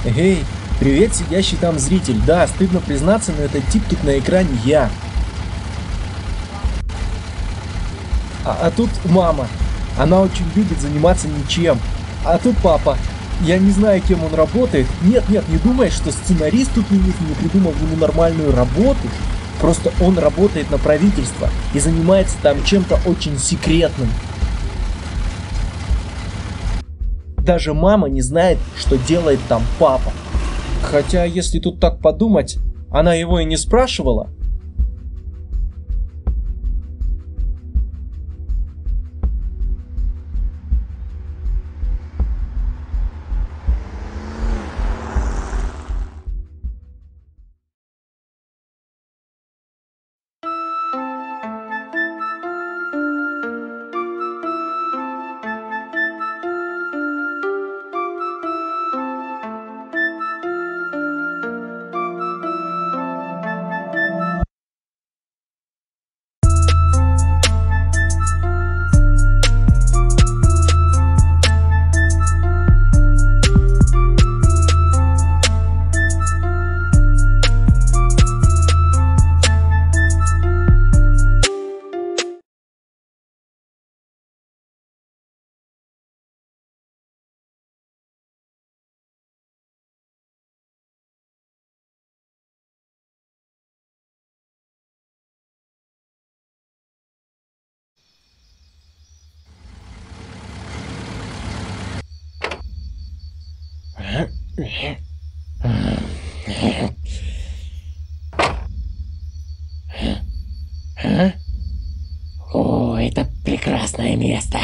Эй, привет, сидящий там зритель. Да, стыдно признаться, но этот тип тут на экране я. А тут мама. Она очень любит заниматься ничем. А тут папа. Я не знаю, кем он работает. Нет, не думай, что сценарист тут ленив и не придумал ему нормальную работу. Просто он работает на правительство и занимается там чем-то очень секретным. Даже мама не знает, что делает там папа. Хотя, если тут так подумать, она его и не спрашивала. О, это прекрасное место.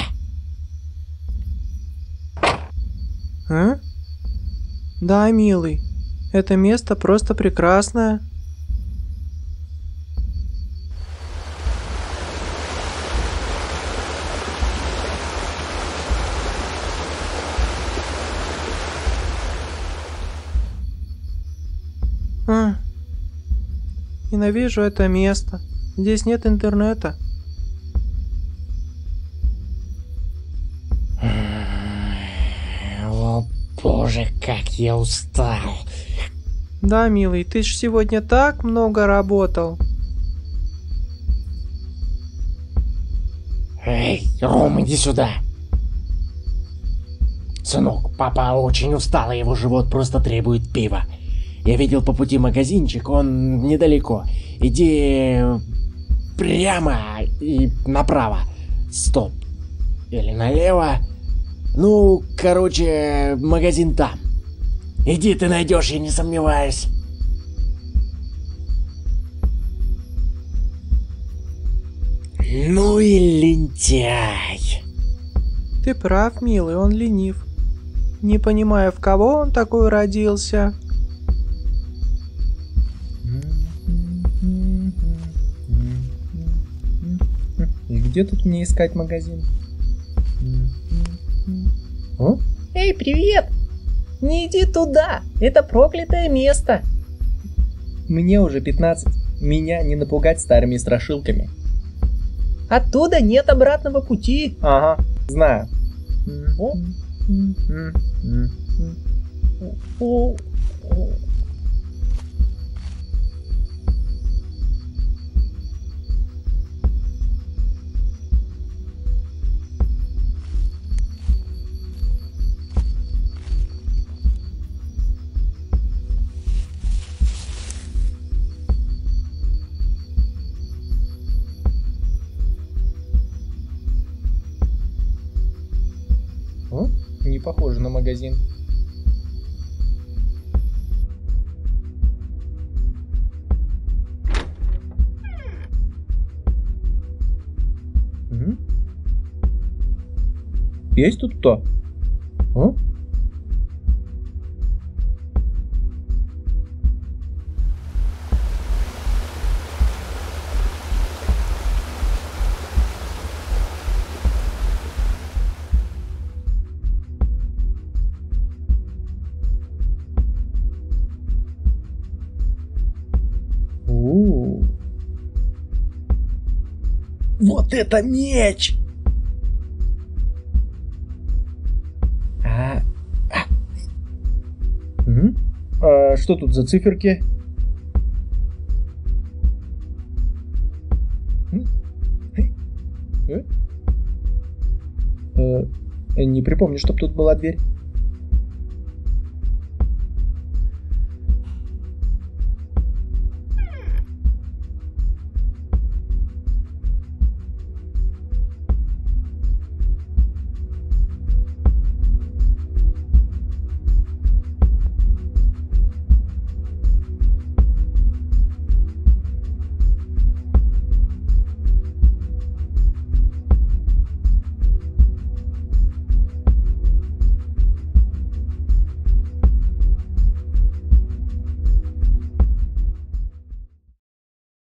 А? Да, милый, это место просто прекрасное. Ненавижу это место. Здесь нет интернета. О, боже, как я устал. Да, милый, ты ж сегодня так много работал. Эй, Ром, иди сюда. Сынок, папа очень устал, и его живот просто требует пива. Я видел по пути магазинчик, он недалеко. Иди прямо и направо. Стоп. Или налево. Ну, короче, магазин там. Иди, ты найдешь, я не сомневаюсь. Ну и лентяй. Ты прав, милый, он ленив. Не понимаю, в кого он такой родился. И где тут мне искать магазин? О? Эй, привет! Не иди туда! Это проклятое место! Мне уже 15. Меня не напугать старыми страшилками. Оттуда нет обратного пути! Ага, знаю. О. О. О, не похоже на магазин. Есть тут кто? О? Вот это меч! М? А что тут за циферки? Не припомню, чтоб тут была дверь.